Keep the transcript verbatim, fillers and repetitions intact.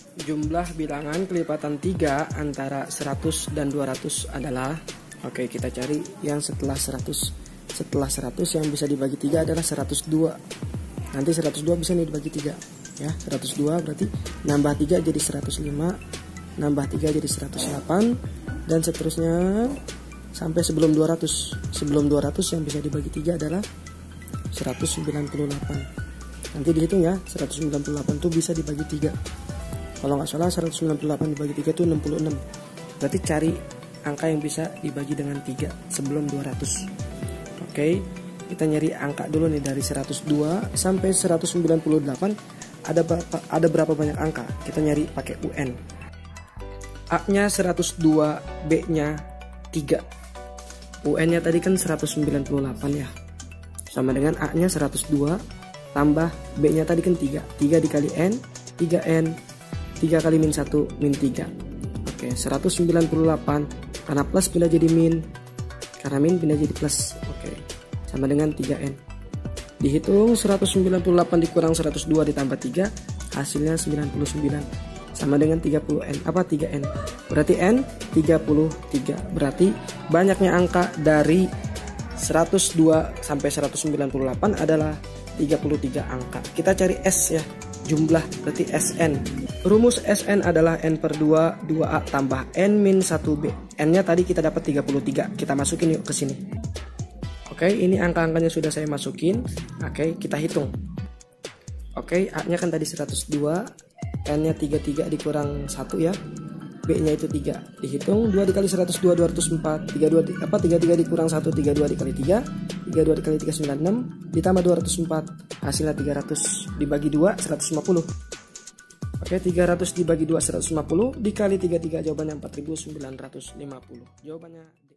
Jumlah bilangan kelipatan tiga antara seratus dan dua ratus adalah, oke kita cari yang setelah seratus. Setelah seratus yang bisa dibagi tiga adalah seratus dua. Nanti seratus dua bisa nih dibagi tiga. Ya, seratus dua berarti nambah tiga jadi seratus lima, nambah tiga jadi seratus delapan, dan seterusnya sampai sebelum dua ratus. Sebelum dua ratus yang bisa dibagi tiga adalah seratus sembilan puluh delapan. Nanti dihitung ya, seratus sembilan puluh delapan itu bisa dibagi tiga. Kalau nggak salah seratus sembilan puluh delapan dibagi tiga itu enam puluh enam. Berarti cari angka yang bisa dibagi dengan tiga sebelum dua ratus. Oke, kita nyari angka dulu nih dari seratus dua sampai seratus sembilan puluh delapan. Ada berapa, ada berapa banyak angka? Kita nyari pakai U N. A-nya seratus dua, B-nya tiga. U N-nya tadi kan seratus sembilan puluh delapan ya. Sama dengan A-nya seratus dua tambah B-nya tadi kan tiga. tiga dikali N, tiga N. tiga kali min satu, min tiga. Oke, seratus sembilan puluh delapan. Karena plus pindah jadi min. Karena min pindah jadi plus. Oke, sama dengan tiga N. Dihitung seratus sembilan puluh delapan dikurang seratus dua ditambah tiga. Hasilnya sembilan puluh sembilan. Sama dengan tiga puluh N. Apa tiga N? Berarti N tiga puluh tiga. Berarti banyaknya angka dari seratus dua sampai seratus sembilan puluh delapan adalah tiga puluh tiga angka. Kita cari S ya. Jumlah berarti S N. Rumus S N adalah N per dua, dua A tambah N min satu B. N-nya tadi kita dapat tiga puluh tiga. Kita masukin yuk ke sini. Oke, ini angka-angkanya sudah saya masukin. Oke, kita hitung. Oke, A-nya kan tadi seratus dua, N-nya tiga puluh tiga dikurang satu ya. B-nya itu tiga. Dihitung dua dikali seratus dua, dua ratus empat. tiga puluh dua apa tiga puluh tiga dikurang satu, tiga puluh dua dikali tiga. tiga puluh dua dikali tiga sembilan puluh enam ditambah dua ratus empat. Hasilnya tiga ratus dibagi dua seratus lima puluh. Oke, tiga ratus dibagi dua seratus lima puluh dikali tiga puluh tiga jawabannya empat ribu sembilan ratus lima puluh. Jawabannya